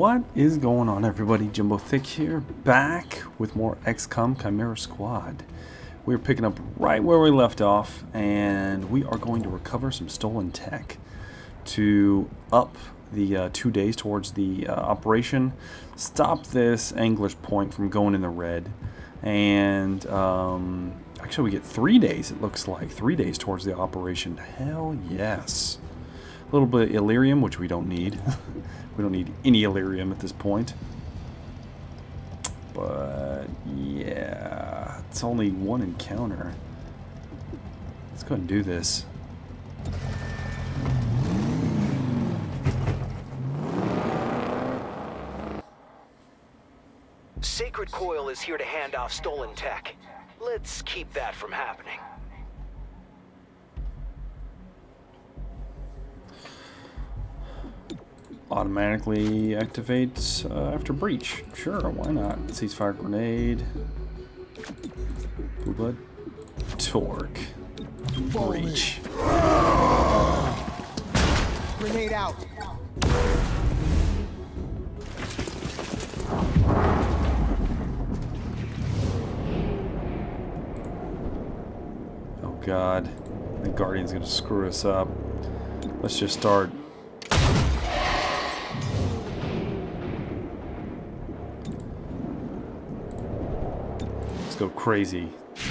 What is going on, everybody? Jimbo Thick here, back with more XCOM Chimera Squad. We're picking up right where we left off, and we are going to recover some stolen tech to up the 2 days towards the operation, stop this angler's point from going in the red, and actually we get 3 days, it looks like. 3 days towards the operation. Hell yes. A little bit of Illyrium, which we don't need. We don't need any Illyrium at this point. But yeah, it's only one encounter. Let's go ahead and do this. Sacred Coil is here to hand off stolen tech. Let's keep that from happening. Automatically activates after breach. Sure, why not? Ceasefire grenade. Blue blood. Torque. Breach. Grenade out. Oh god. The Guardian's gonna screw us up. Let's just start. Go crazy.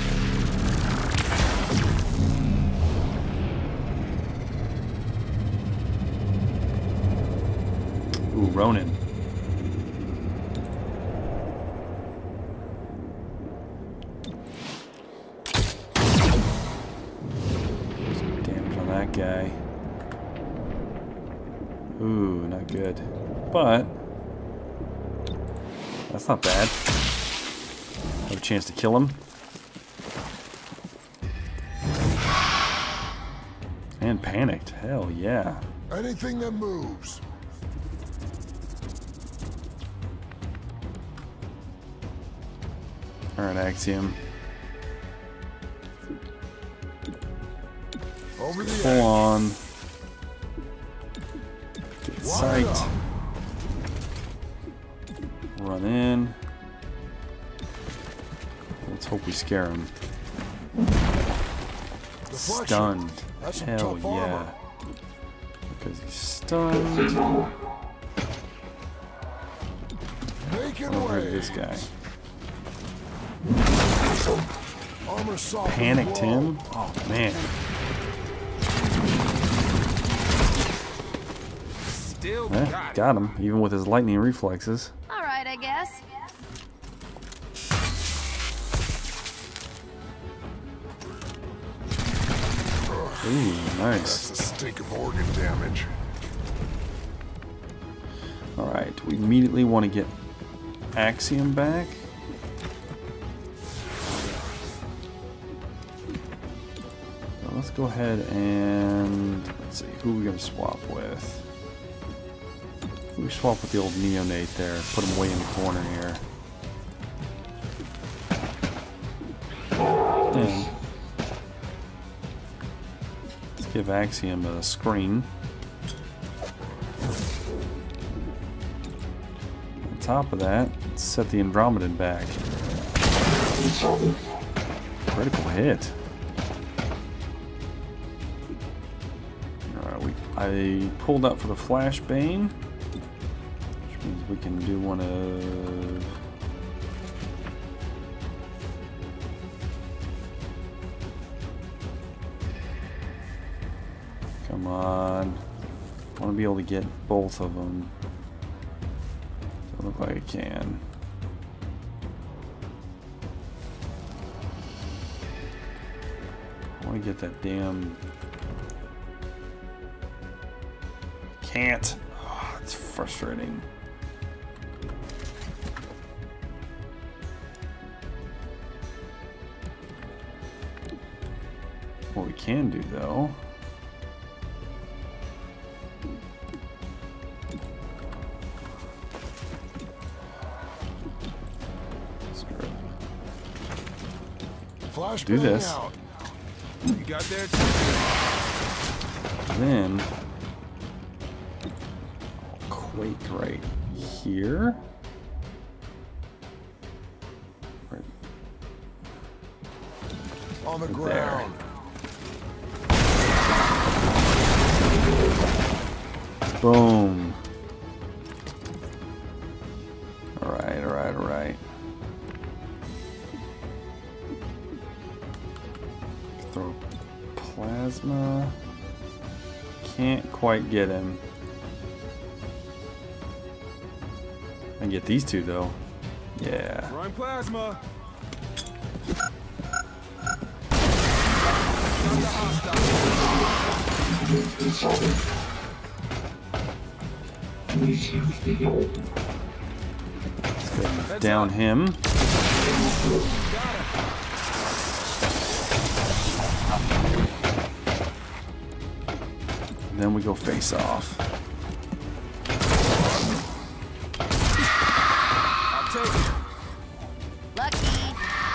Ooh, Ronin. Some damage on that guy. Ooh, not good. But that's not bad. Have a chance to kill him. And panicked. Hell yeah. Anything that moves. Alright, Axiom. Over the Full on. Get sight. Run in. Let's hope we scare him. Stunned. Hell yeah. Because he's stunned. Over to this guy. Panicked him? Oh man. Got him, even with his lightning reflexes. Alright, I guess. Ooh, nice. That's the stink of organ damage. Alright, we immediately want to get Axiom back. So let's go ahead and let's see, who are we going to swap with? We swap with the old neonate there, put him way in the corner here. And give Axiom a screen. On top of that, let's set the Andromedan back. Critical hit. Alright, I pulled out for the Flashbane, which means we can do one of... Come on. I want to be able to get both of them. Doesn't look like I can. I want to get that damn... Can't. Oh, it's frustrating. What we can do, though... do this. You got there too? Then Quake right here. Right. On the Right ground. Boom. Alright, alright, alright. Throw plasma. Can't quite get him. I can get these two though. Yeah. Throwing plasma. Let's go down him. And then we go face off. I'll take it. Lucky.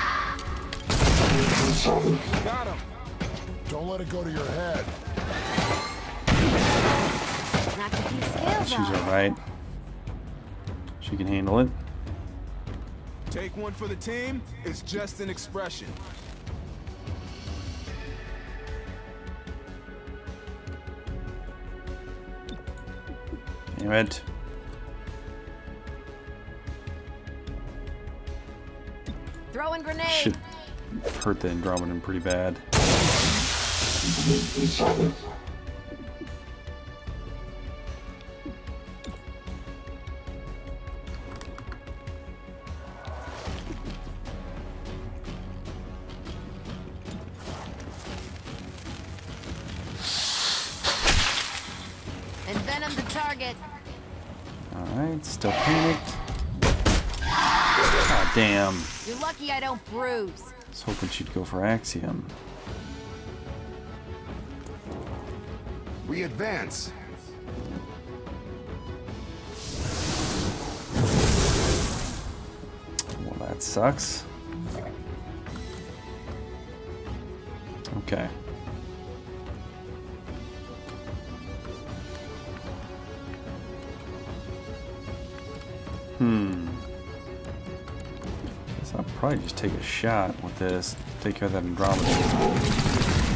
Got him. Don't let it go to your head. Knocked a few scales She's off. alright. She can handle it. Take one for the team. It's just an expression. Damn it. Throwing grenade. Should hurt the Andromedan pretty bad. Envenom the target. Alright, still panicked. Ah, damn. You're lucky I don't bruise. I was hoping she'd go for Axiom. We advance. Well, that sucks. Okay. Guess I'll probably just take a shot with this. Take care of that Andromeda.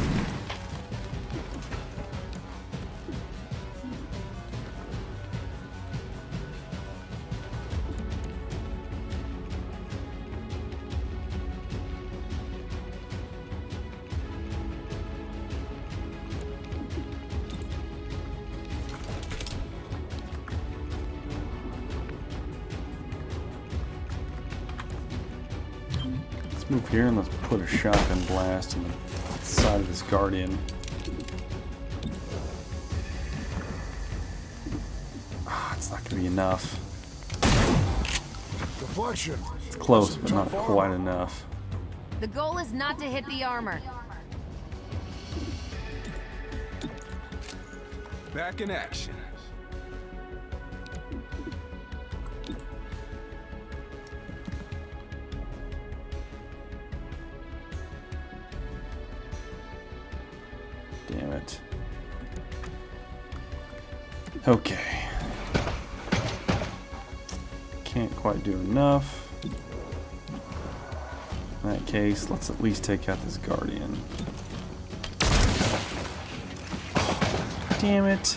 Move here and let's put a shotgun blast on the side of this Guardian. Ah, it's not going to be enough. Deflection. It's close, but not quite enough. The goal is not to hit the armor. Back in action. Damn it. Okay. Can't quite do enough. In that case, let's at least take out this Guardian. Oh, damn it.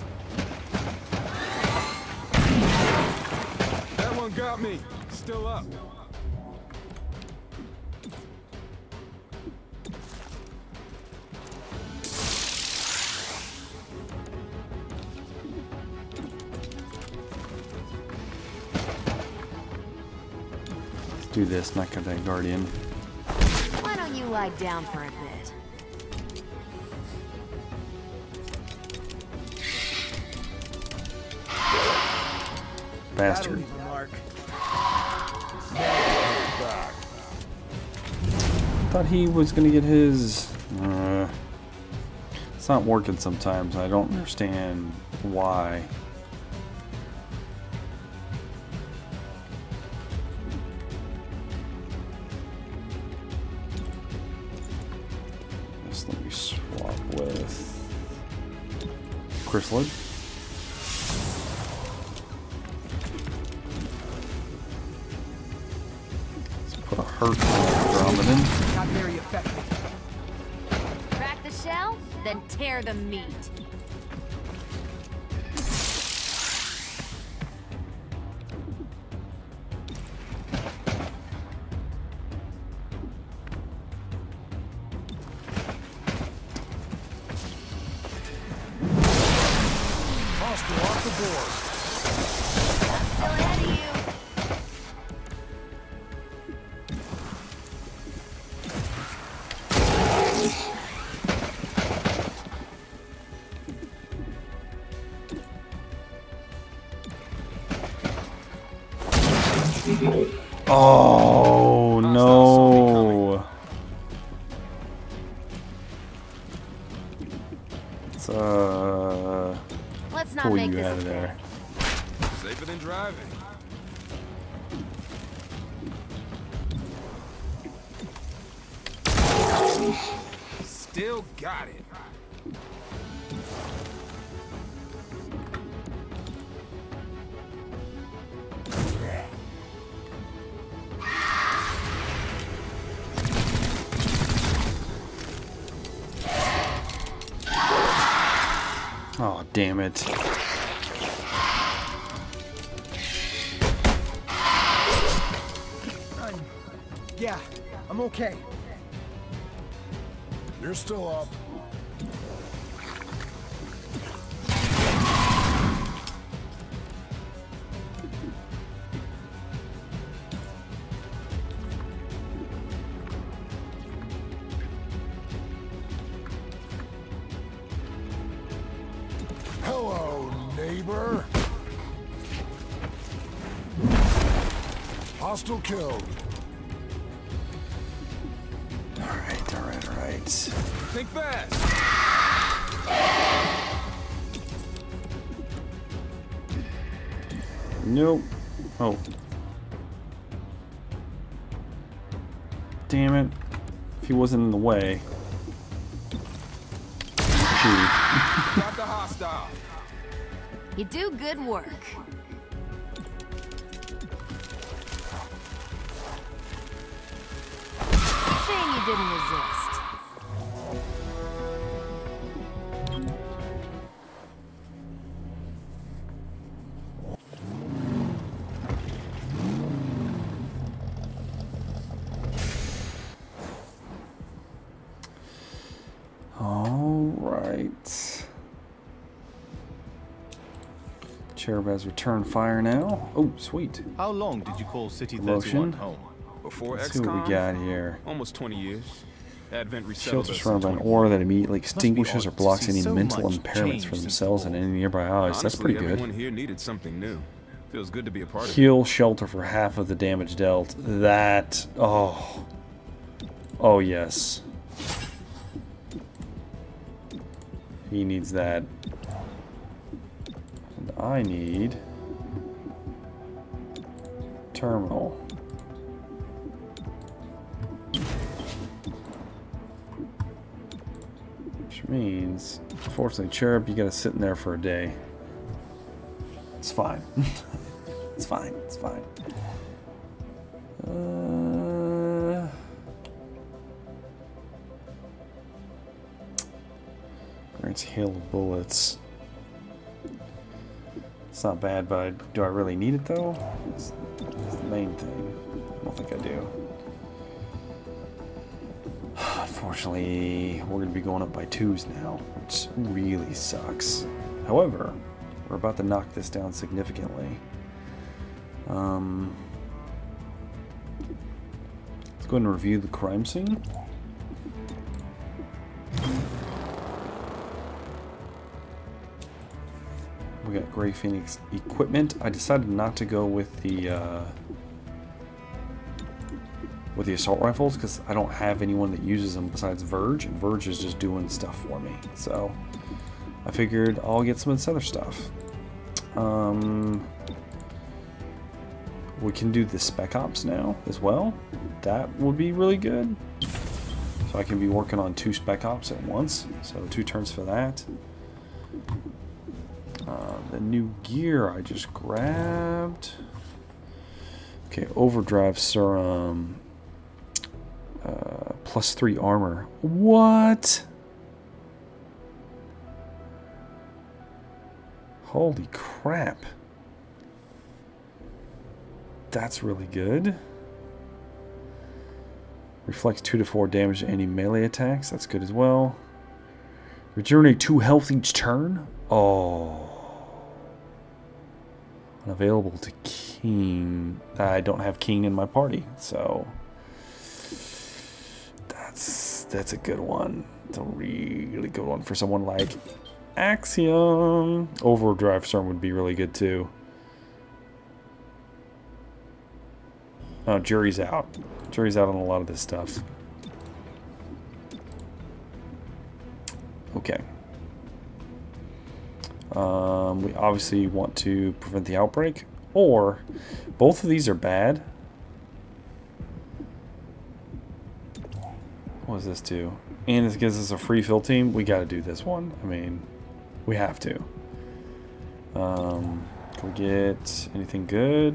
That one got me. Still up. Do this, knock out that Guardian. Why don't you lie down for a bit? Bastard. Thought he was gonna get his. It's not working sometimes. I don't understand why. Let me swap with Chrysalid. hurt Andromedon. Not very effective. Crack the shell, then tear the meat. Hostile off the board. I'm still ahead of you. Oh no! Let's Let's not pull make you this out a of there. Safer than driving. Still got it. Oh, damn it. Yeah, I'm okay. You're still up. Hello, neighbor. Hostile killed. Alright, alright, alright. Think fast. Nope. Oh. Damn it. If he wasn't in the way. Gee. Got the hostile. You do good work. Shame you didn't resist. All right. Cherub has returned fire now. Oh, sweet. How long did you call City Promotion. 31 home? Before Let's see what we XCOM, got here. almost 20 years. Advent resettled Shields are us in surrounded by an 20. aura that immediately extinguishes or odd to blocks see any so mental much impairments change for since themselves the and war. any nearby allies. That's Honestly, pretty everyone good. here needed something new. Feels good to be a part of it. Heal shelter for half of the damage dealt. That. Oh. Oh, yes. He needs that. And I need. Terminal. Which means, unfortunately, Cherub, you gotta sit in there for a day. It's fine. It's fine. It's fine. Grants hail of bullets. It's not bad, but do I really need it though? That's the main thing. I don't think I do. Unfortunately, we're going to be going up by 2s now, which really sucks. However, we're about to knock this down significantly. Let's go ahead and review the crime scene. We got Grey Phoenix equipment. I decided not to go with the assault rifles because I don't have anyone that uses them besides Verge, and Verge is just doing stuff for me. So I figured I'll get some of this other stuff. We can do the Spec Ops now as well. That would be really good. So I can be working on 2 Spec Ops at once. So 2 turns for that. The new gear I just grabbed. Okay, Overdrive Serum. +3 armor. What? Holy crap. That's really good. Reflects 2 to 4 damage to any melee attacks. That's good as well. Regenerate 2 health each turn. Oh. Unavailable to King. I don't have King in my party, so that's a good one. It's a really good one for someone like Axiom. Overdrive Storm would be really good too. Oh, Jury's out. Jury's out on a lot of this stuff. Okay. We obviously want to prevent the outbreak, or both of these are bad. What does this do? And it gives us a free fill team. We got to do this one. I mean, we have to. Can we get anything good?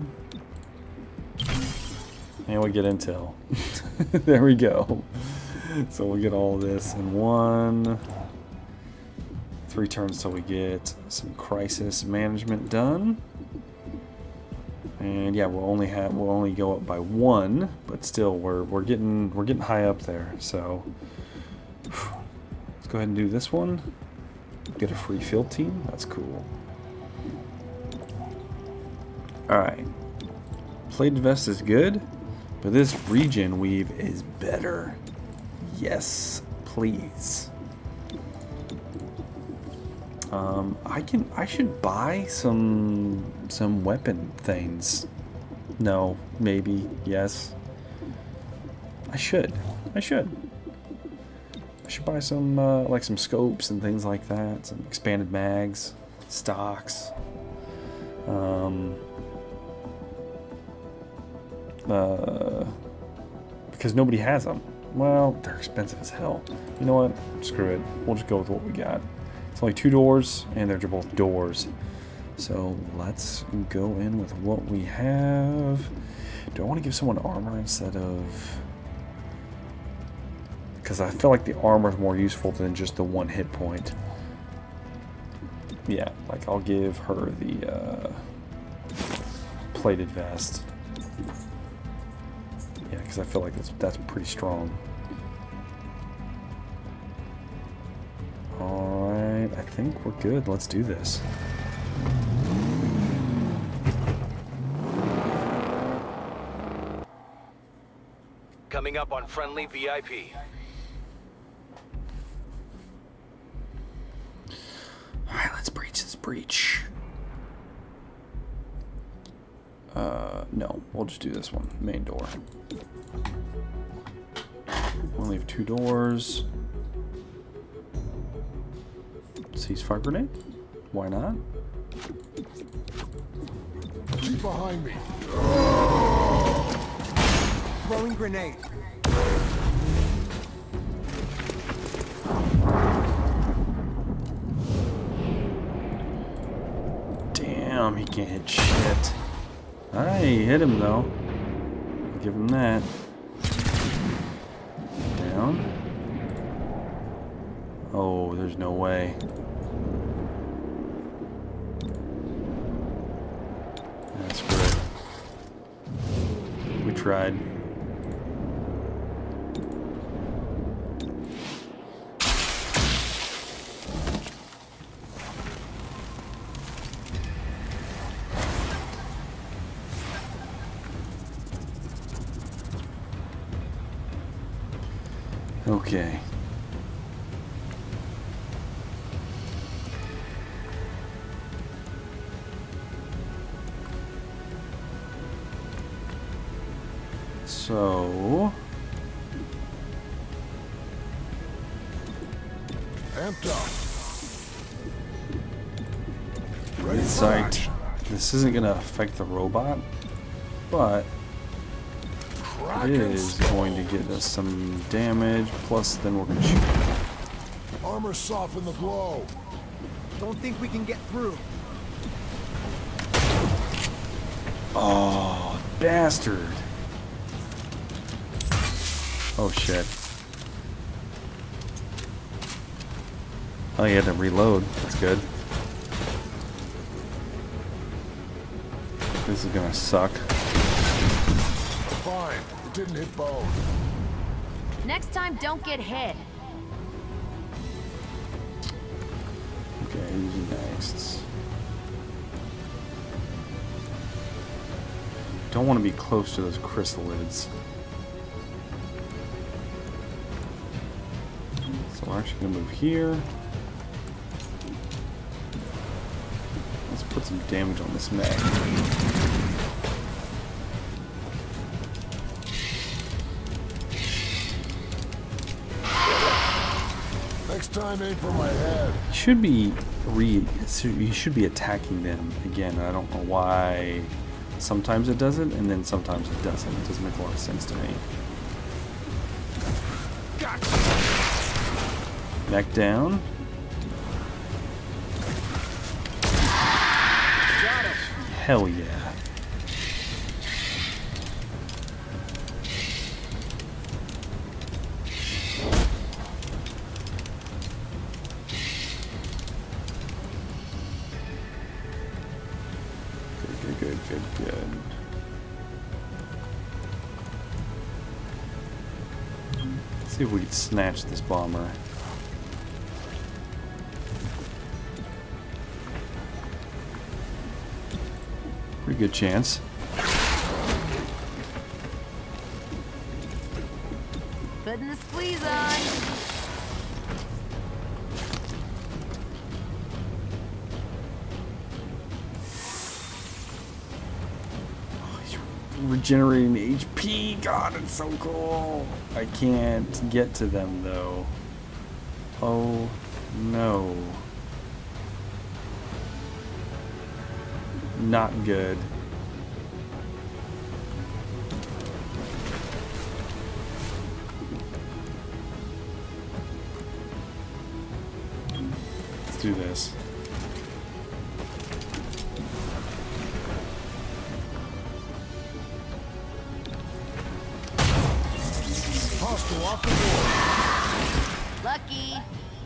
And we get intel. There we go. So we'll get all this in one. 3 turns till we get some crisis management done. And yeah, we'll only go up by 1, but still we're getting high up there. So let's go ahead and do this one. Get a free field team. That's cool. All right. Plated vest is good, but this regen weave is better. Yes, please. I should buy some weapon things. No, maybe, yes. I should buy some like some scopes and things like that, some expanded mags, stocks. Because nobody has them. Well, they're expensive as hell. You know what? Screw it. We'll just go with what we got. It's only 2 doors, and they're both doors. So let's go in with what we have. Do I want to give someone armor instead of... Because I feel like the armor is more useful than just the 1 hit point. Yeah, like I'll give her the plated vest. Yeah, because I feel like that's pretty strong. Alright, I think we're good. Let's do this. Coming up on Friendly VIP. Alright, let's breach this breach. No, we'll just do this one. Main door. We'll leave 2 doors. Ceasefire grenade? Why not? Keep behind me. Throwing grenade. Damn, he can't hit shit. Alright, he hit him though. I'll give him that. Down. Oh, there's no way. That's great. We tried. Okay. So, Amped up. right sight. This isn't going to affect the robot, but it is going to get us some damage. Plus, then we're going to shoot. Armor soften the blow. Don't think we can get through. Oh, bastard. Oh, shit. Oh, you had to reload. That's good. This is gonna suck. Fine. It didn't hit bone. Next time, don't get hit. Okay, who's next? Don't want to be close to those chrysalids. So we're actually gonna move here. Let's put some damage on this mag. Next time, aim for my head. You should be attacking them again. I don't know why. Sometimes it does it, and then sometimes it doesn't. It doesn't make a lot of sense to me. Back down. Hell yeah. Good. Let's see if we can snatch this bomber. Pretty good chance. Putting the squeeze on. Regenerating HP. God, it's so cool. I can't get to them though. Oh no. Not good. Let's do this. Hostile off the board. Lucky.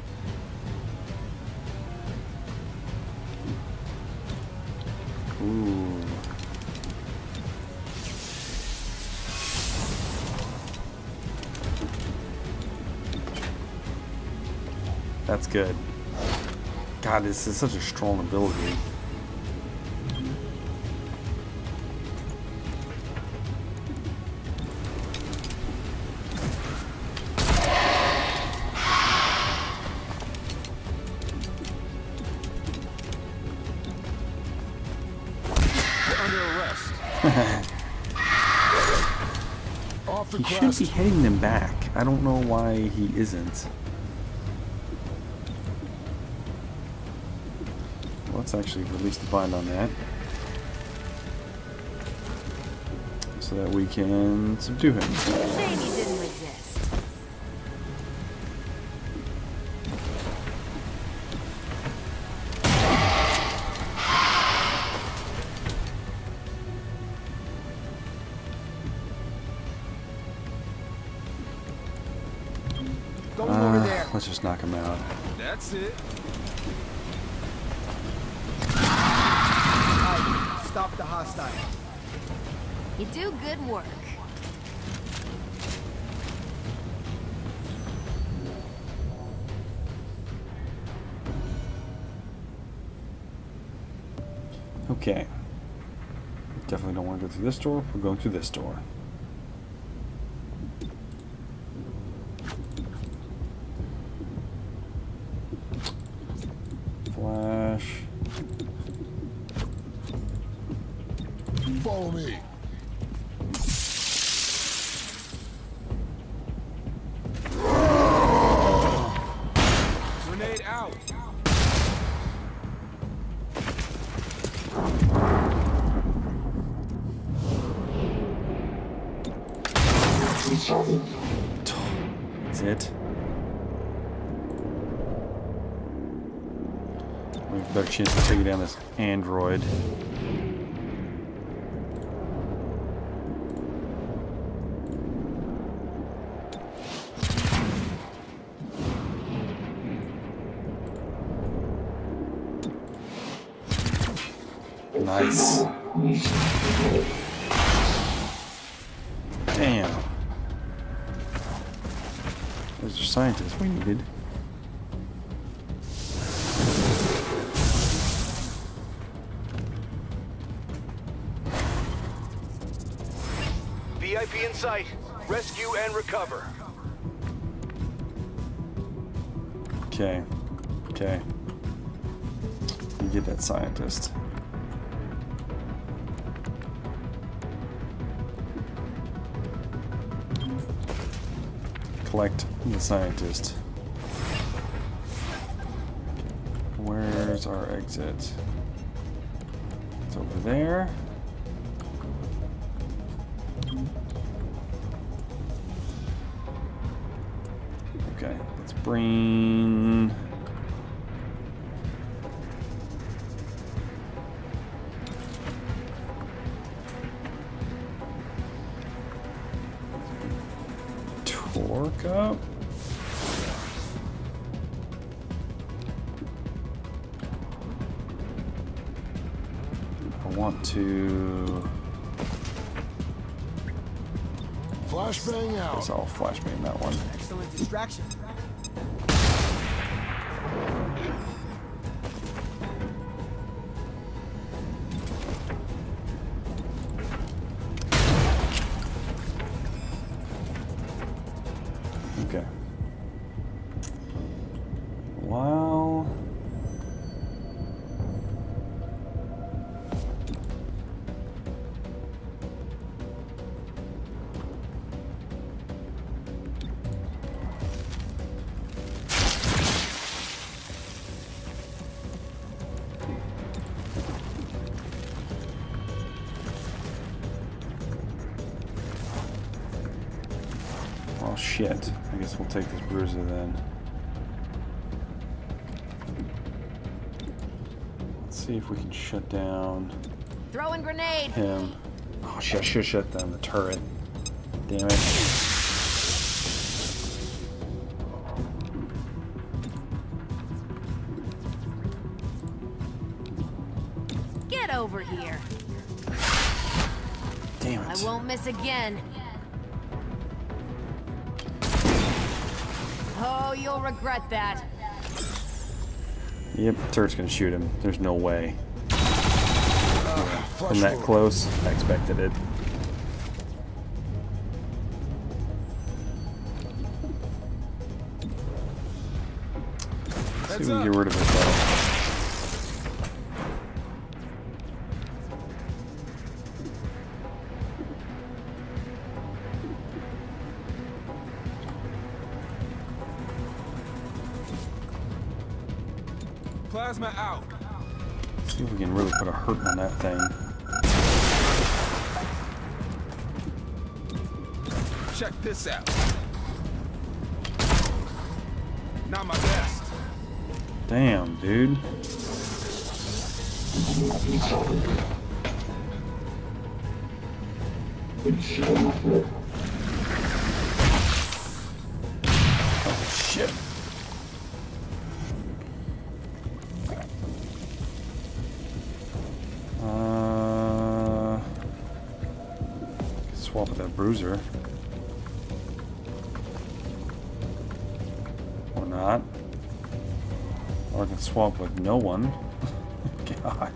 Ooh. That's good. God, this is such a strong ability. He should be hitting them back. I don't know why he isn't. Let's actually release the bind on that, so that we can subdue him. Shame he didn't resist. Let's just knock him out. That's it. Stop the hostile. You do good work. Okay. Definitely don't want to go through this door. We're going through this door. Flash. Follow me. Grenade out. That's it. We have a better chance of taking down this android. Nice. Damn. There's your scientist we needed. VIP in sight. Rescue and recover. Okay. Okay. You get that scientist. Collect the scientist. Where's our exit? It's over there. Okay, let's bring... Torque up. I want to... Flashbang I out. guess I'll flashbang that one. Excellent distraction. Okay. Wow. Oh shit. I guess we'll take this bruiser then. Let's see if we can shut down Throwing grenade. him. Oh shit, I should shut down the turret. Damn it. Get over here. Damn I it. won't miss again. Oh, you'll regret that. Yep, the turret's gonna shoot him. There's no way. Flush From that load. close, I expected it. See if we can get rid of it though. Plasma out. See if we can really put a hurt on that thing. Check this out. Not my best. Damn, dude. Oh shit. Swap with that bruiser. Or not. Or I can swap with no one. God.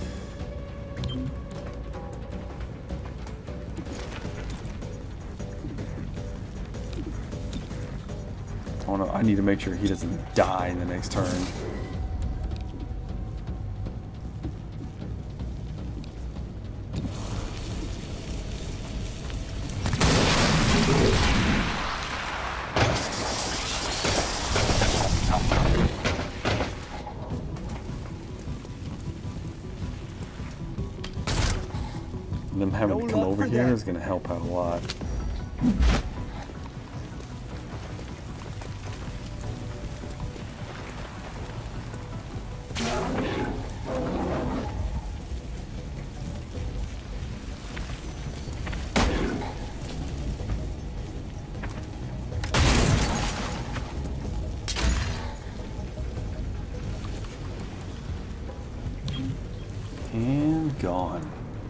I need to make sure he doesn't die in the next turn. Them having to come over here is going to help out a lot. And gone.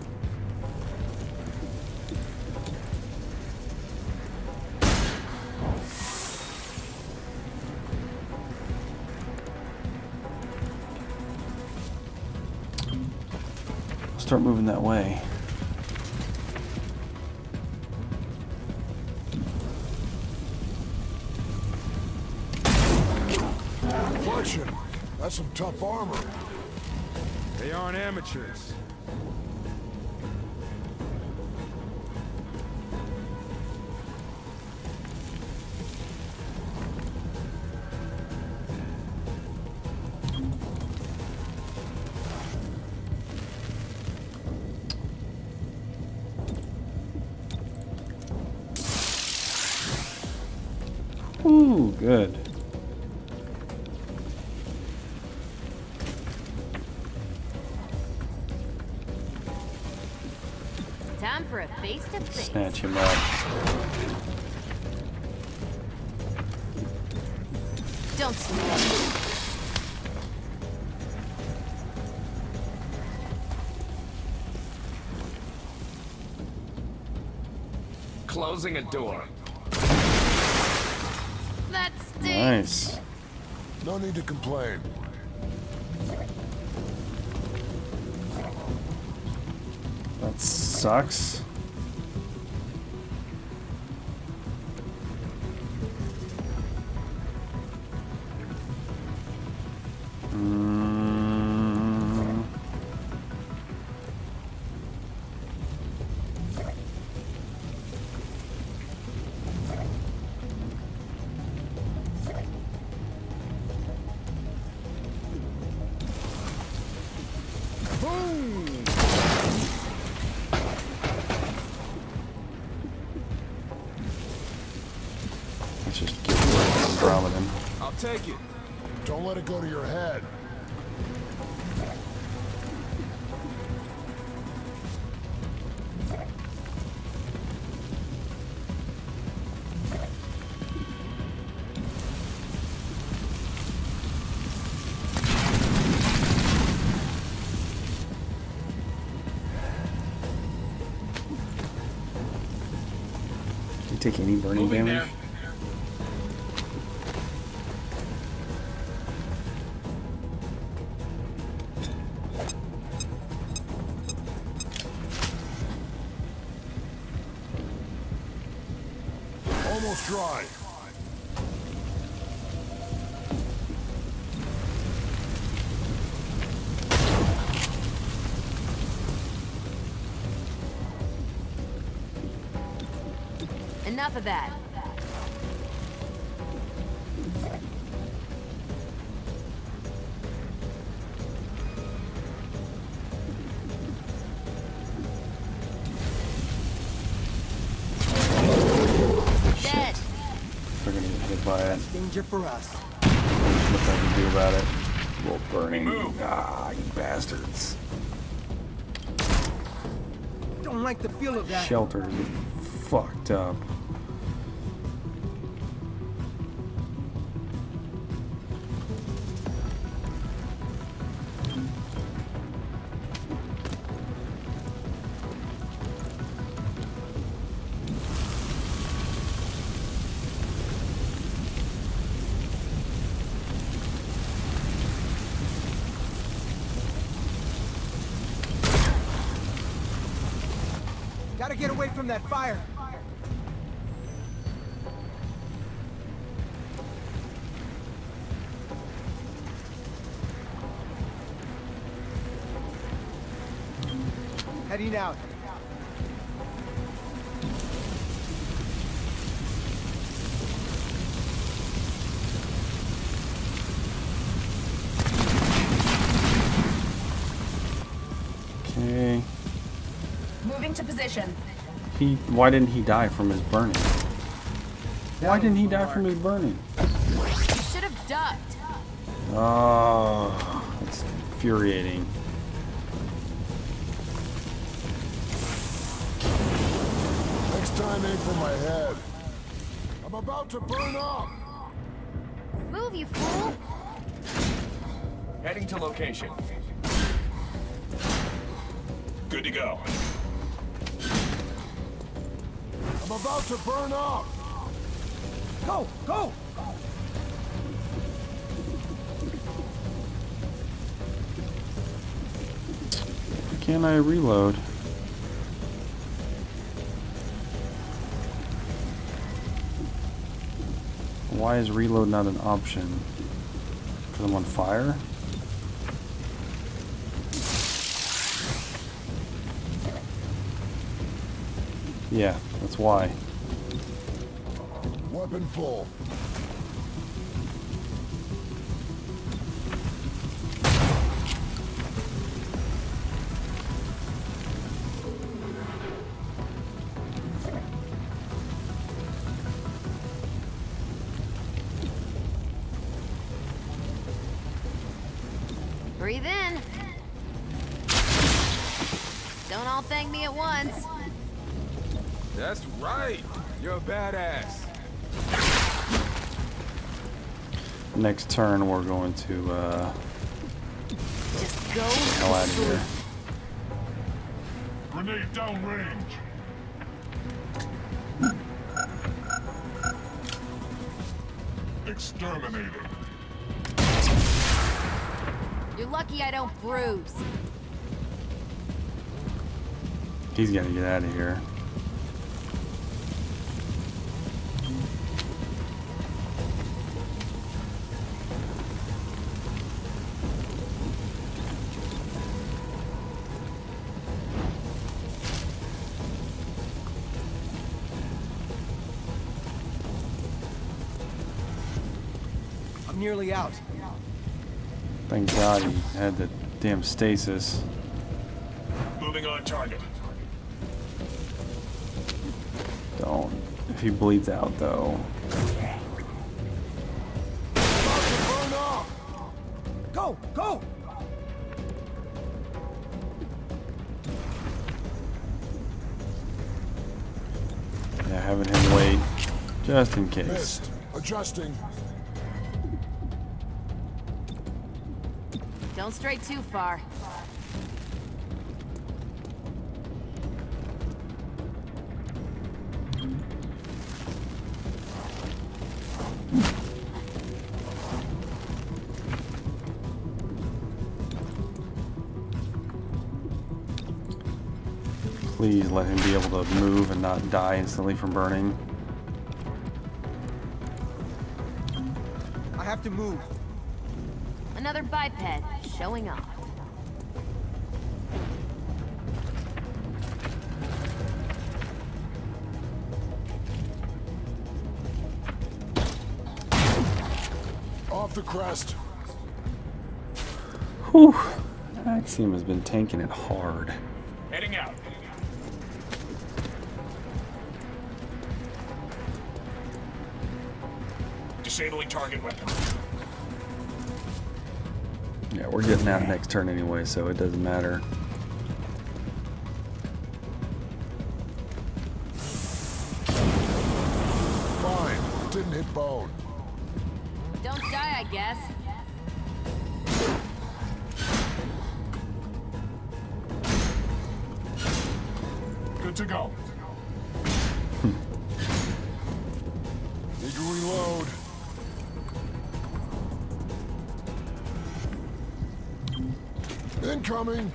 Start moving that way. Reflection. That's some tough armor. They aren't amateurs. Ooh, good. Time for a face-to-face. Snatch him up. Don't snap. Closing a door. That stinks. Nice. No need to complain. That sucks. Let's just get rid of Andromedan. I'll take it. Don't let it go to your head. Do you take any burning Moving damage? there. Almost dry. Enough of that. Dead. We're gonna get hit by it. Danger for us. There's nothing I can do about it. Little burning. Move. Ah, you bastards. Don't like the feel of that. Shelters are fucked up. Gotta get away from that fire. Heading out. Okay. Moving to position. Why didn't he die from his burning? Why didn't he die from his burning? You should have ducked. Oh, that's infuriating. Next time, aim for my head. I'm about to burn up. Move, you fool. Heading to location. Good to go. I'm about to burn up. Go! Go! Can I reload? Why is reload not an option? Because I'm on fire? Yeah, that's why. Weapon full. Breathe in. Don't all thank me at once. That's right. You're a badass. Next turn, we're going to Just go. hell out of here. Grenade downrange. Exterminated. You're lucky I don't bruise. He's got to get out of here. I'm nearly out. Thank God he had the damn stasis. Moving on target. Don't. If he bleeds out, though. About to burn up. Go! Go! Yeah, having him wait just in case. Missed. Adjusting. Don't stray too far. Please let him be able to move and not die instantly from burning. I have to move. Another biped showing off. Off the crest. Whew. Axiom has been tanking it hard. Heading out. Disabling target weapon. Yeah, we're getting out next turn anyway, so it doesn't matter. Fine. Didn't hit bone. Don't die, I guess. Good to go. Need to reload. Incoming.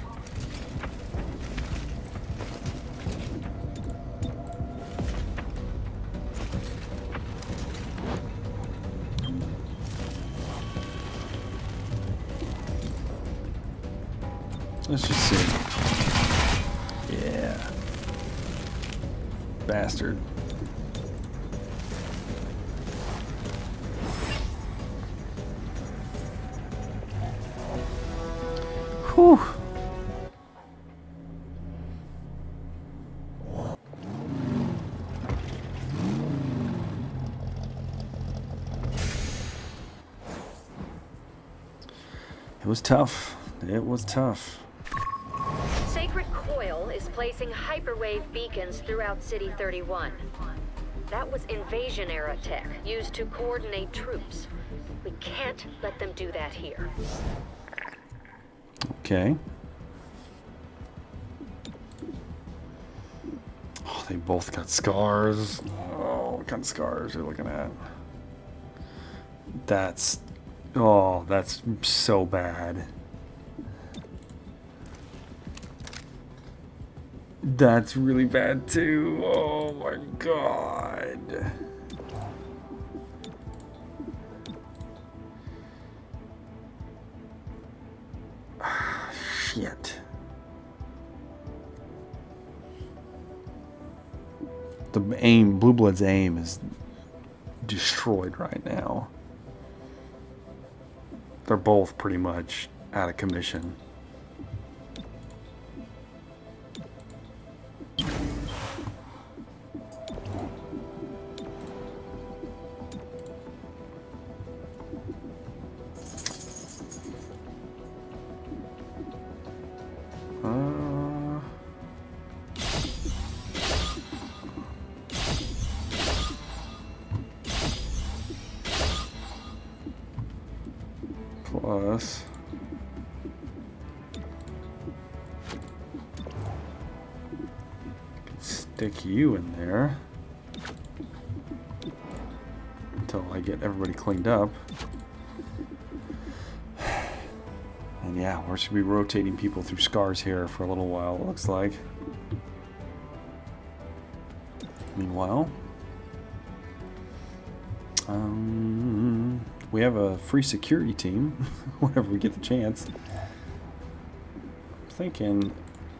Let's just see. Yeah. Bastard. Whew. It was tough. It was tough. Sacred Coil is placing Hyperwave beacons throughout City 31. That was invasion-era tech used to coordinate troops. We can't let them do that here. Okay. They both got scars. Oh, what kind of scars are you looking at? That's... Oh, that's so bad. That's really bad too. Oh my god. Shit. The aim, Blue Blood's aim is destroyed right now. They're both pretty much out of commission. Plus stick you in there until I get everybody cleaned up. And yeah, we're just gonna be rotating people through scars here for a little while, it looks like. Meanwhile, we have a free security team whenever we get the chance. I'm thinking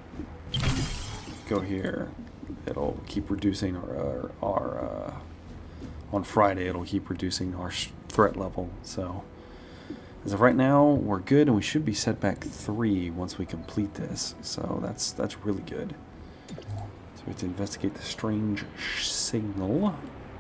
go here. It'll keep reducing our on Friday it'll keep reducing our threat level. So as of right now, we're good, and we should be set back 3 once we complete this. So that's really good. So we have to investigate the strange signal.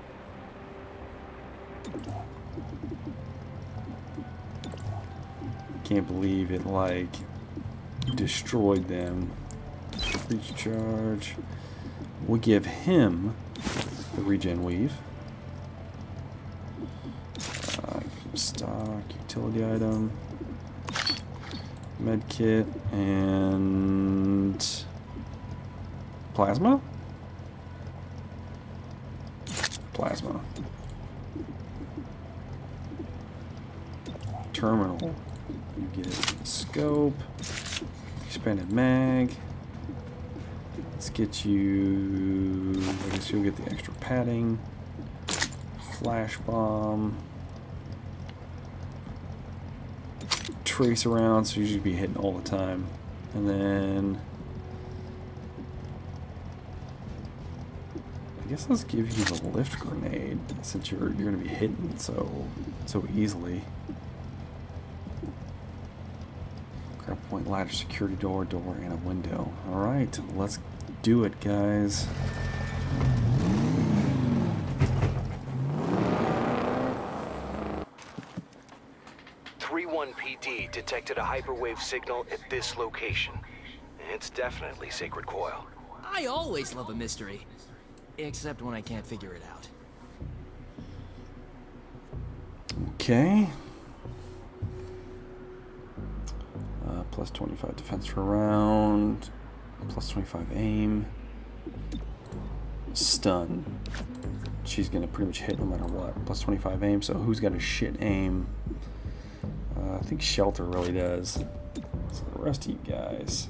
Can't believe it, like, destroyed them. Breach charge. We'll give him the regen weave. Stock, utility item, med kit, and plasma? Plasma. Terminal. You get scope, expanded mag. Let's get you, I guess you'll get the extra padding. Flash bomb. Trace around, so you should be hitting all the time. And then I guess let's give you the lift grenade, since you're gonna be hitting so easily. Grab point, ladder, security door, and a window. Alright, let's do it, guys. PD detected a hyperwave signal at this location. It's definitely Sacred Coil. I always love a mystery. Except when I can't figure it out. Okay. Plus 25 defense per round. Plus 25 aim. Stun. She's gonna pretty much hit no matter what. Plus 25 aim, so who's got a shit aim? I think Shelter really does. So the rest of you guys.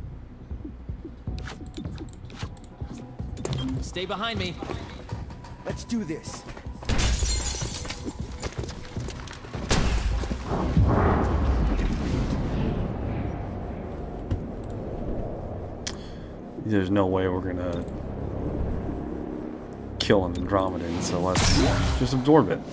Stay behind me. Let's do this. There's no way we're gonna kill an Andromedan, so let's just absorb it.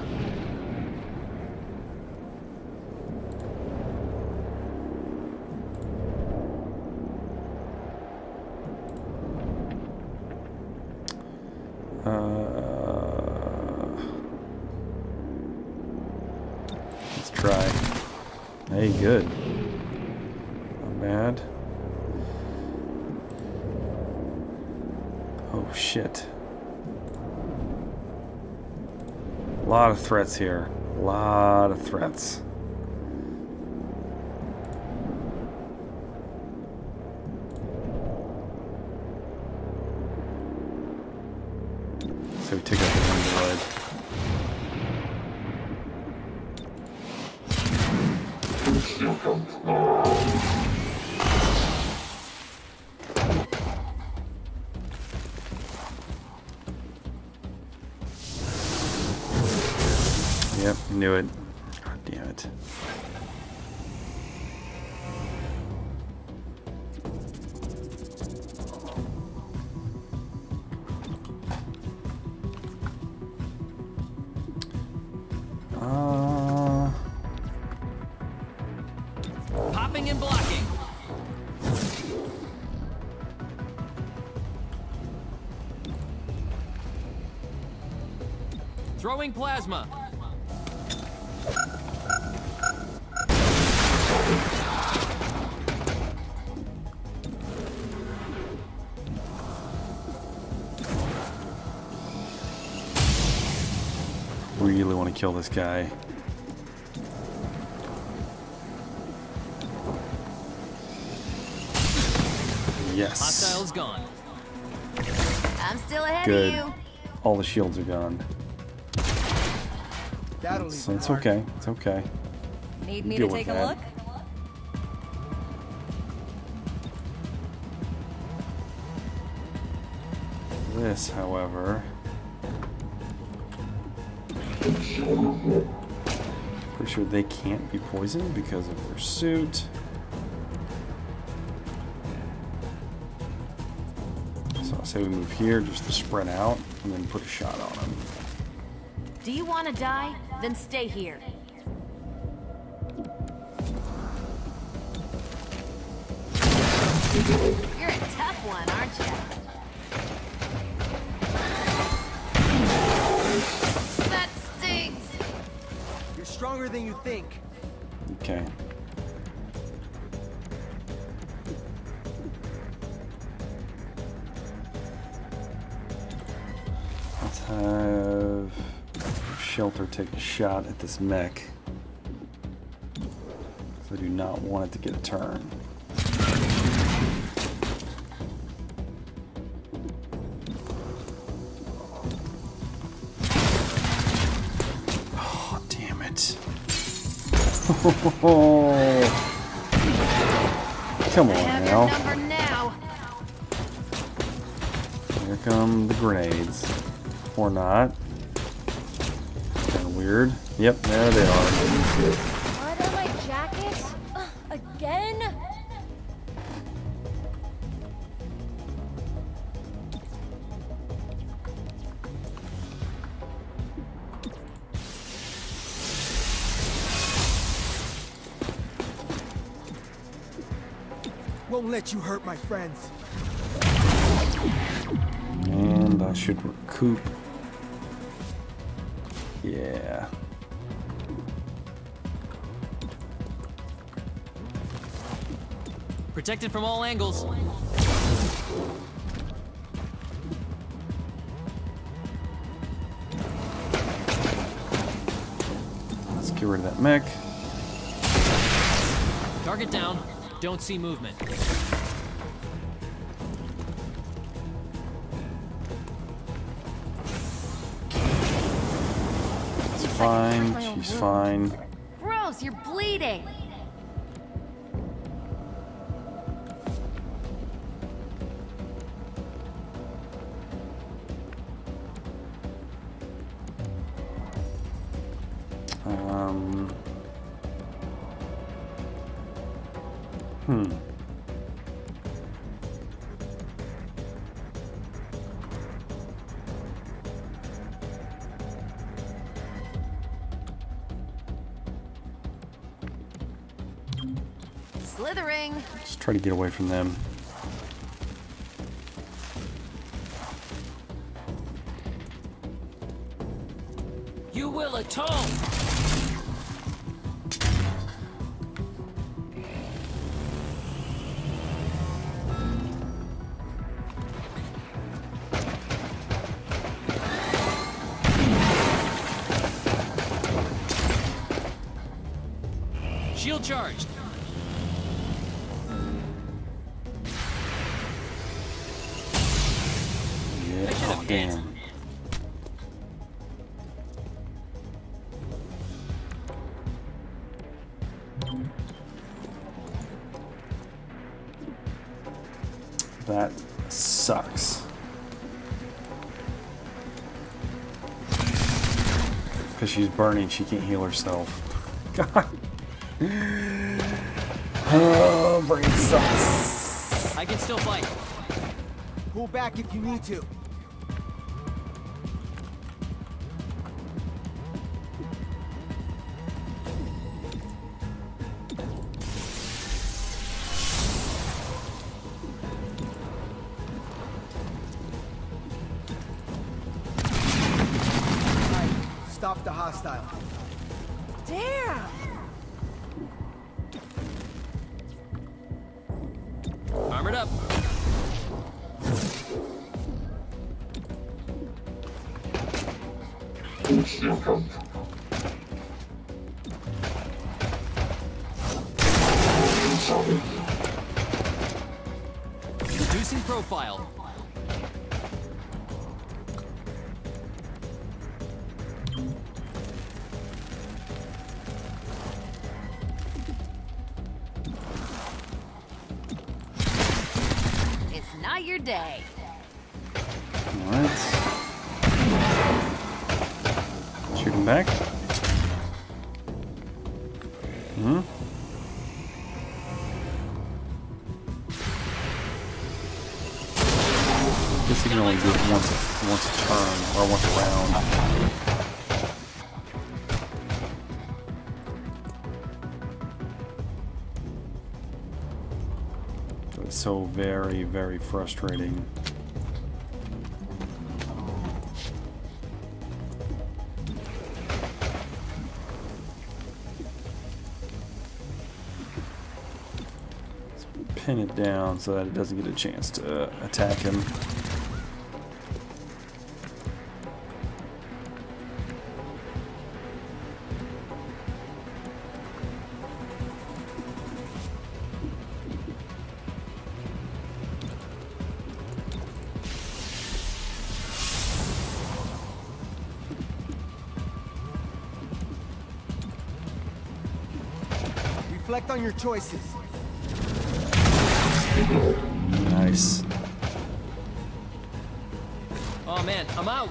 Let's try. Hey, good. Not bad. Oh shit. A lot of threats here. A lot of threats. Yep, knew it. God damn it. Popping and blocking. Throwing plasma. Really want to kill this guy. Yes. Hostiles gone. I'm still ahead Good. of you. All the shields are gone. That'll So leave it's a mark. okay. It's okay. Need me Deal to with take a that. look? This, however, pretty sure they can't be poisoned because of their suit. So I say we move here just to spread out and then put a shot on them. Do you want to die? Then stay here. You're a tough one, aren't you? That stings! You're stronger than you think. Okay. Let's have Shelter take a shot at this mech. So I do not want it to get a turn. Oh, damn it. Come on I have now. your number now. Here come the grenades. Or not. Kind of weird. Yep, there they are. Blood on my jacket? Again? Won't let you hurt my friends. And I should recoup. Yeah. Protected from all angles. Let's get rid of that mech. Target down. Don't see movement. It's fine. She's fine. Gross, you're bleeding. Slithering. Just try to get away from them. You will atone. Shield charged. Yeah. Oh, damn. That sucks. Because she's burning, she can't heal herself. God. Oh, brain sucks. I can still fight. Pull back if you need to. Stop the hostile. Damn! Armored up. Reducing profile. It's not your day. Alright. Shoot him back. Hmm? Guess you can only do it once a turn, or once a round. It's so very, very frustrating. Pin it down so that it doesn't get a chance to attack him. Reflect on your choices. Nice. Oh man, I'm out.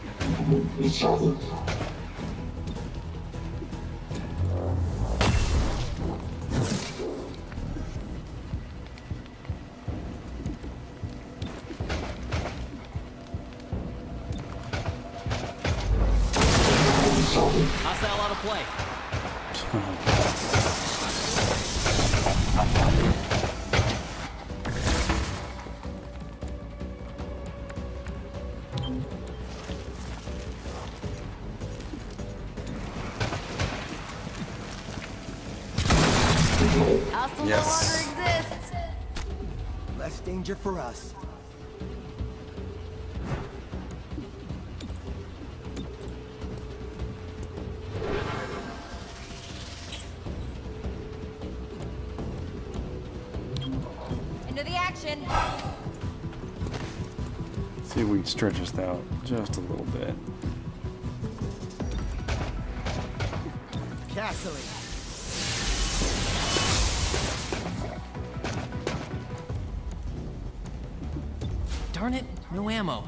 Hostile out of play. Hostile Yes. no longer exists. Less danger for us. Into the action. See if we can stretch this out just a little bit. Castling. Darn it, no ammo.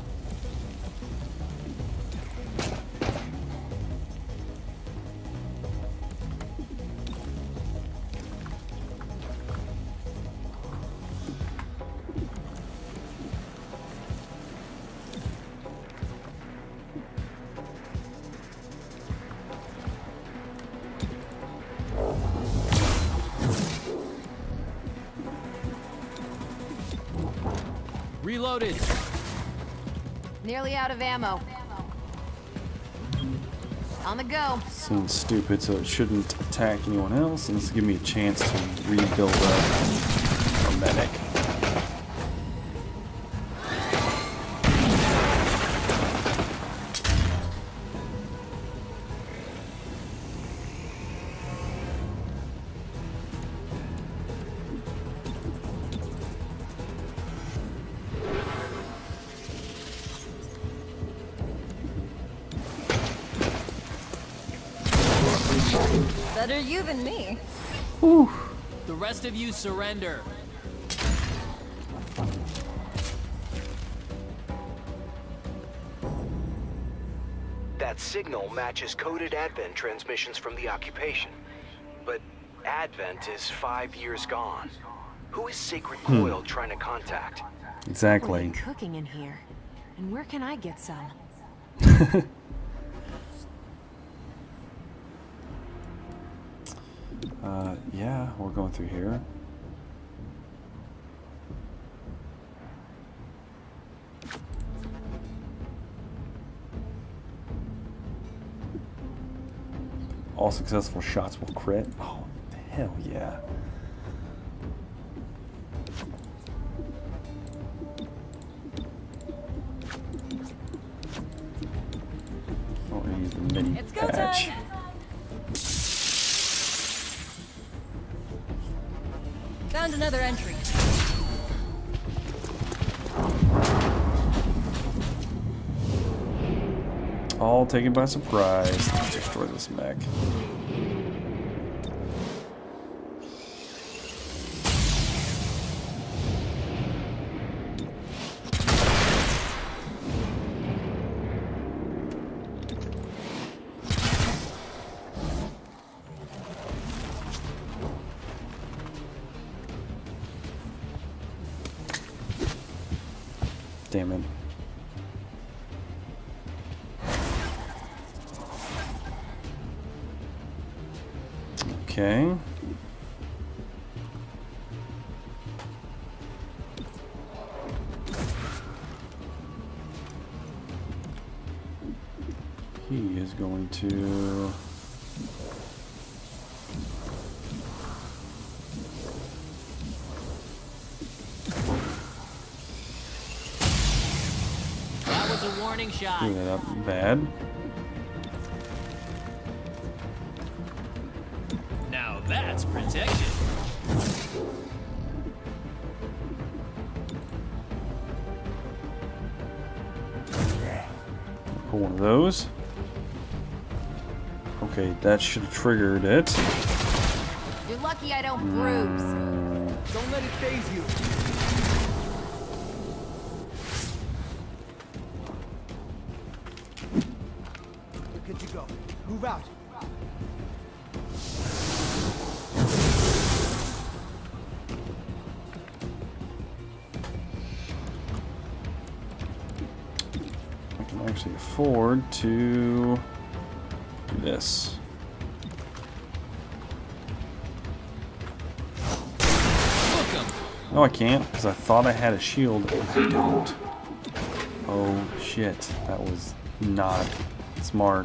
Reloaded. Nearly out of ammo. On the go. Seems stupid, so it shouldn't attack anyone else, and this will give me a chance to rebuild up our medic. Better you than me. The rest of you surrender. That signal matches coded Advent transmissions from the occupation. But Advent is 5 years gone. Who is Sacred Coil trying to contact? Exactly. What are you cooking in here? And where can I get some? Yeah, we're going through here. All successful shots will crit. Oh, hell yeah. Oh, I use the mini It's go patch. time. Found another entry. All taken by surprise. Let's destroy this mech. Damn it. Okay. He is going to... That was a warning shot. Screw that up bad. Now that's protection. Pull one of those. Okay, that should have triggered it. You're lucky I don't bruise. Don't let it faze you. We're good to go. Move out. I can actually afford to do this. No, I can't, because I thought I had a shield, and I don't. Oh, shit. That was not smart.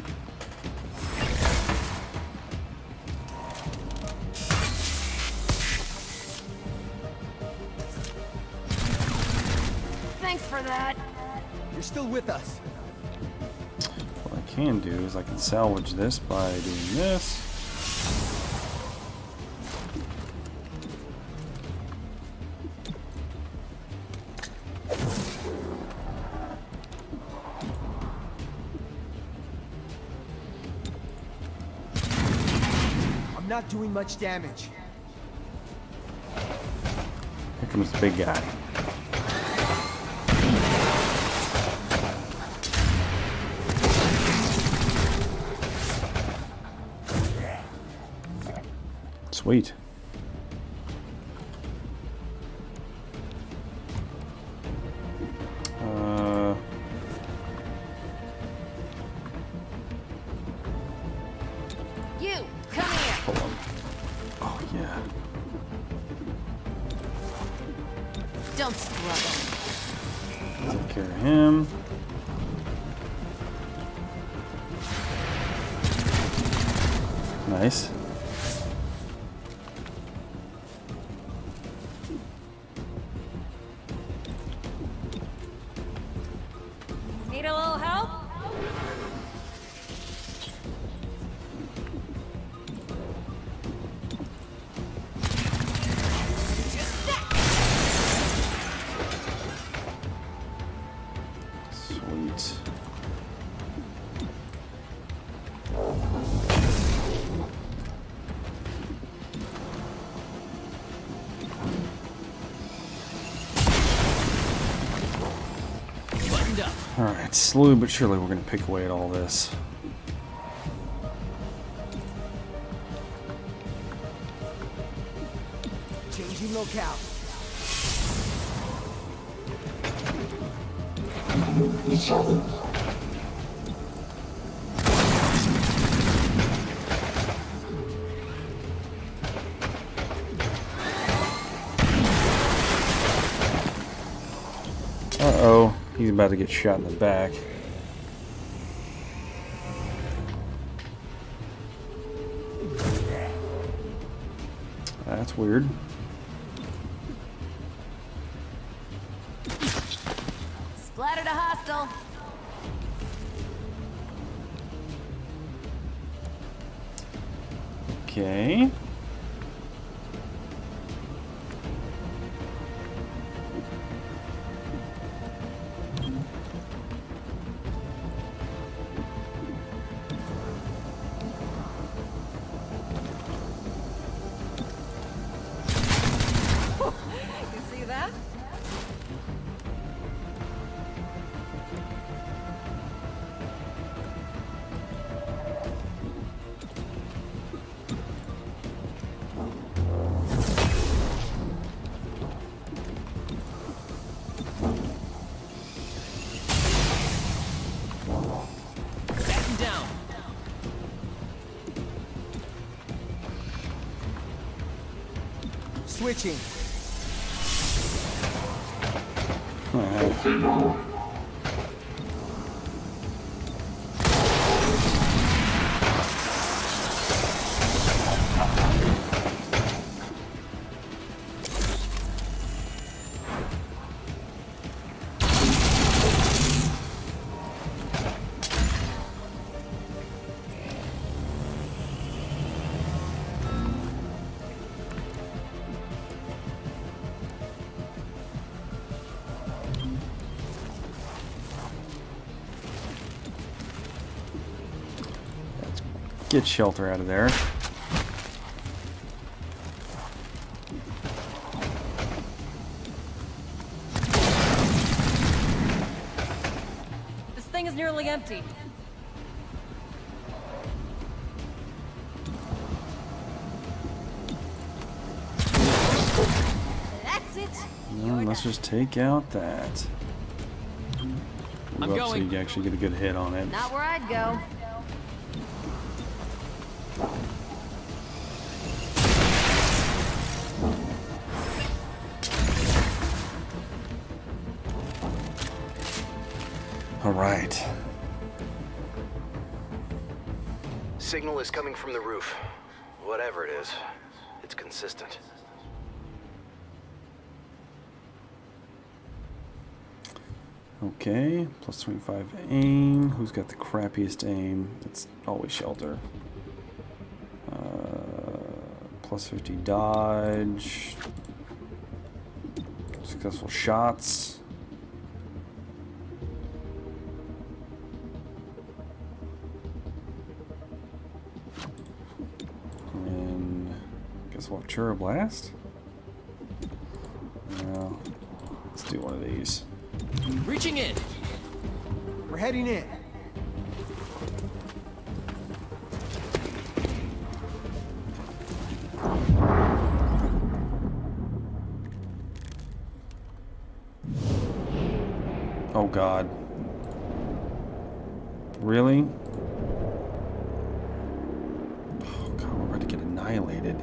Thanks for that. You're still with us. What I can do is I can salvage this by doing this. I'm not doing much damage. Here comes the big guy. Sweet. You, come here. Hold on. Oh, yeah. Don't struggle. Take care of him. Nice. Need a little help? Sweet. Buttoned up. Alright, slowly but surely we're going to pick away at all this. Changing locale. Uh-oh, he's about to get shot in the back. That's weird. Splattered a hostile. Okay. You see that? Back him down. Switching. Get shelter out of there. This thing is nearly empty. That's it. Well, let's just take out that. I'm Move up so going. you actually get a good hit on it. Not where I'd go. All right. Signal is coming from the roof. Whatever it is, it's consistent. Okay, plus 25 aim. Who's got the crappiest aim? It's always shelter. Plus 50 dodge. Successful shots. And guess we'll have Chura Blast. Well, let's do one of these. Reaching in. We're heading in. Oh God. Really? Oh God, we're about to get annihilated.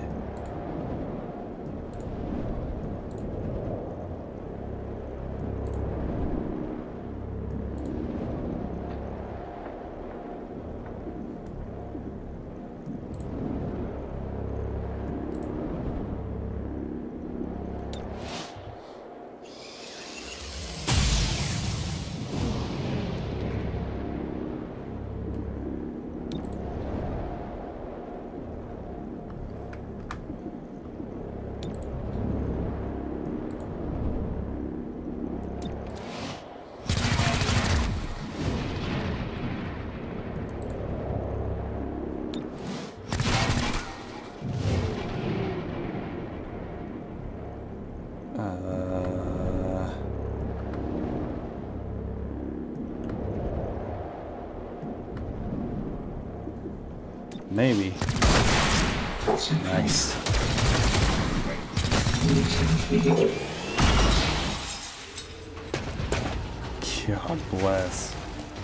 Maybe. Nice. God bless.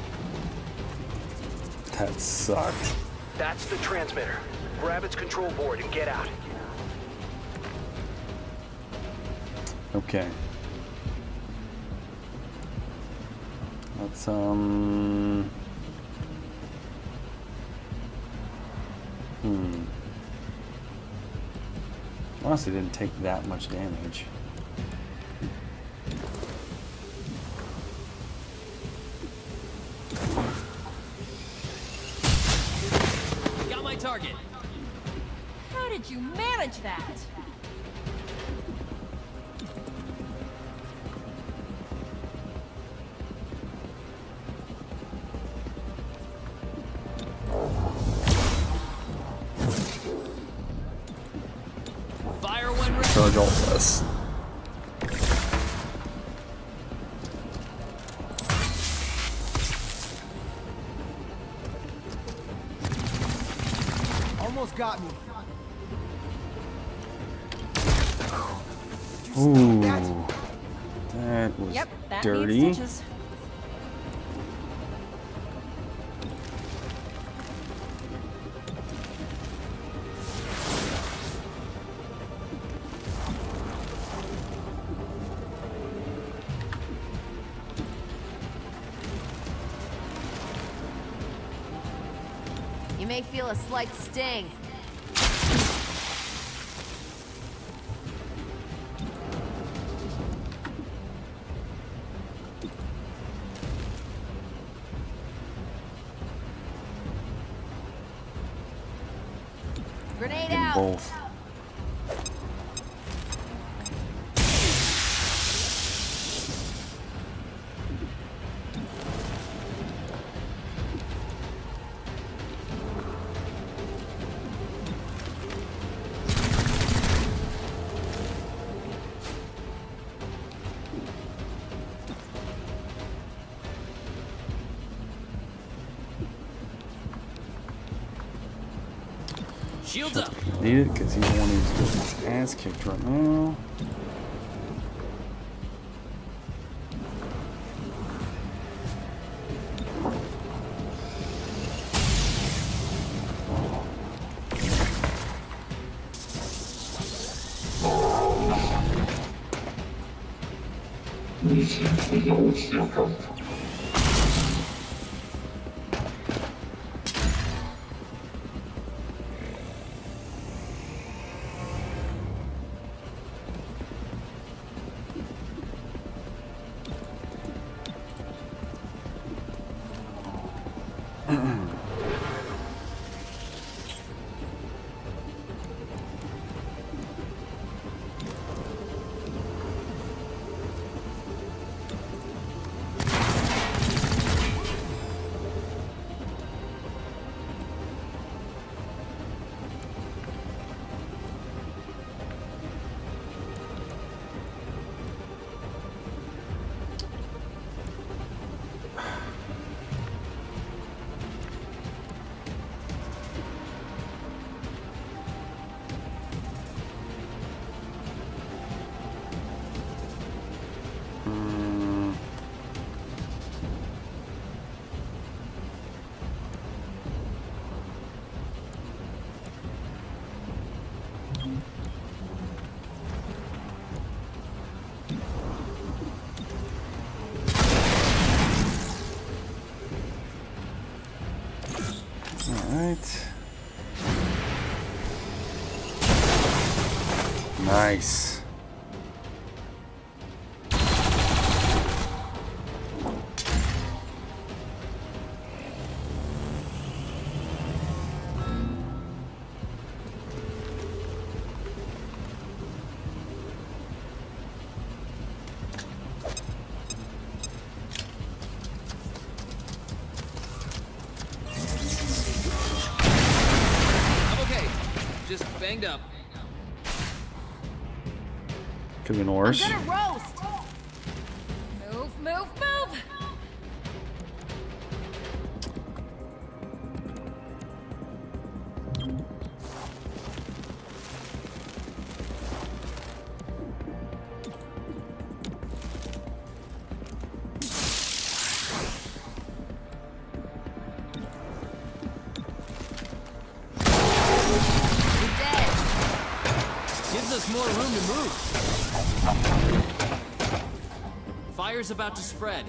That sucked. That's the transmitter. Grab its control board and get out. Okay. Let's honestly didn't take that much damage. Got my target. How did you manage that? Fire when ready. Charge all this. Almost got me. Ooh, that was Yep, that dirty. needs stitches. You may feel a slight sting. Grenade out. Both. Shields up. Need it because he's the one who's getting his ass kicked right now. Alright. Nice. Just banged up. Could have been worse. I'm gonna roast. Move, move, move. us more room to move. Fire's about to spread.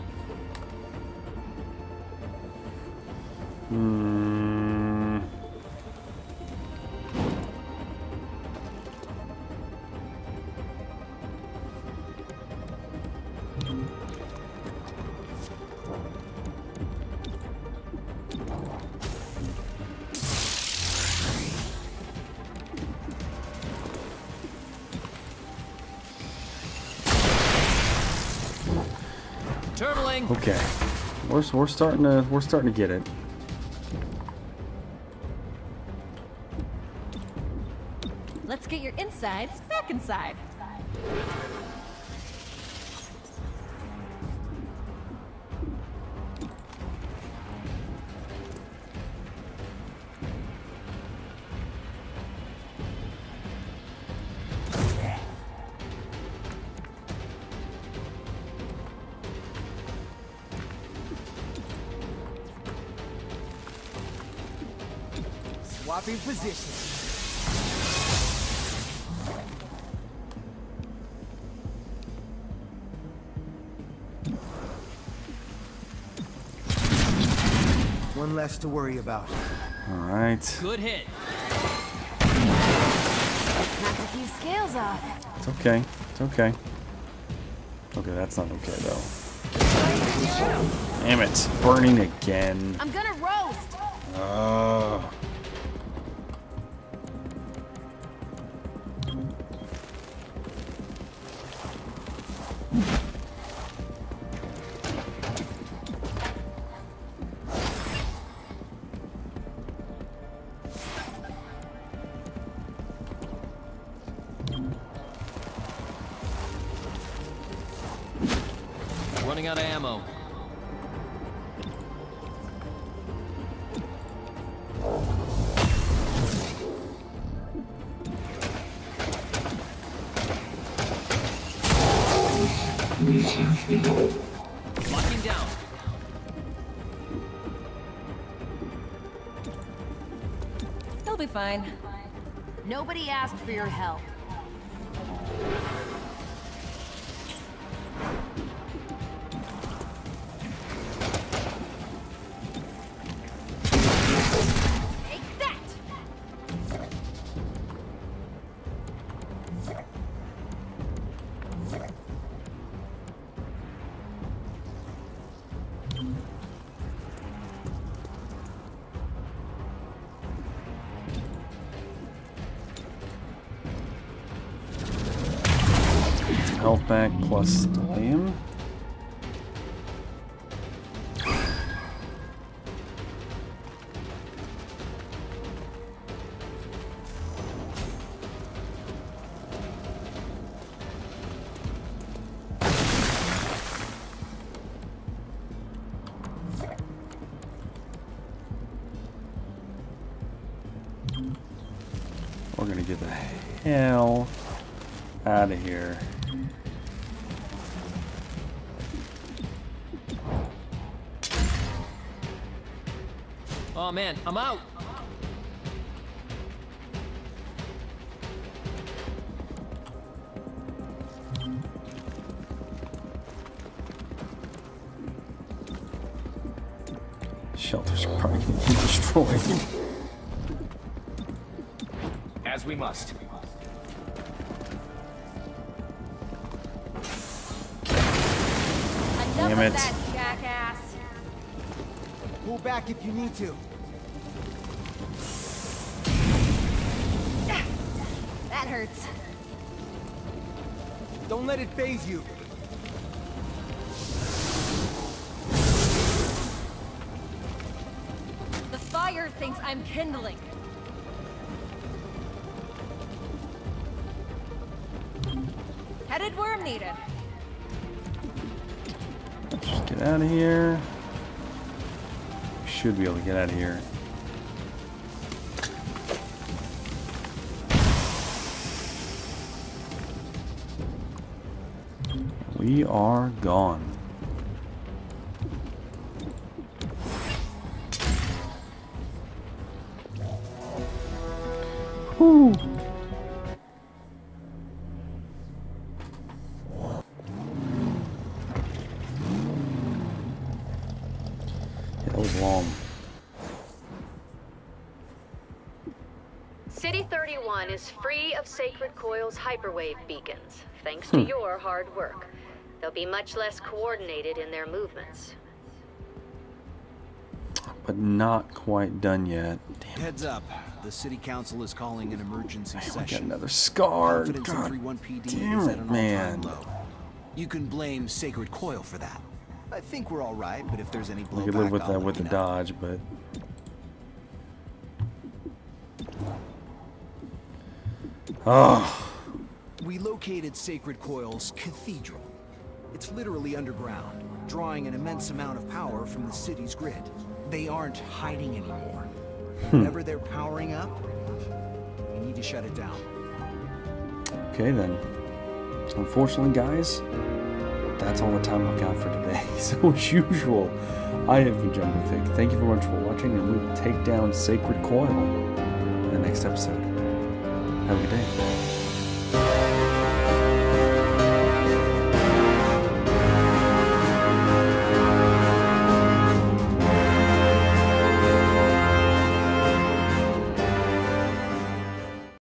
Turtling. Okay, we're starting to get it. Let's get your insides back inside. Swapping positions. One less to worry about. All right. Good hit. Knocked a few scales off. It's okay. It's okay. Okay, that's not okay though. Damn it! Burning again. I'm gonna roast. Running out of ammo. Locking down. He'll be fine. Nobody asked for your help. Take that! Health back plus volume. We're gonna get the hell out of here. Oh man, I'm out. Shelter's probably gonna be destroyed. As we must. Enough Damn of it. that, jackass. Pull back if you need to. That hurts. Don't let it faze you. The fire thinks I'm kindling. Headed where I'm needed. Let's just get out of here. Should be able to get out of here. We are gone. Whew. City 31 is free of Sacred Coil's hyperwave beacons, thanks to your hard work. They'll be much less coordinated in their movements. But not quite done yet. Damn. Heads up. The city council is calling an emergency We got session. another scar. Confidence in God 31 PD damn is it, at an man. all-time low. You can blame Sacred Coil for that. I think we're all right, but if there's any blowback, We could live with I'll that let with you the know. dodge, but oh, We located Sacred Coil's cathedral. It's literally underground, drawing an immense amount of power from the city's grid. They aren't hiding anymore. Whenever they're powering up, we need to shut it down. okay then. Unfortunately, guys, that's all the time I've got for today. So as usual, I have been Jumbo Thick. Thank you very much for watching, and we will take down Sacred Coil in the next episode. Have a good day.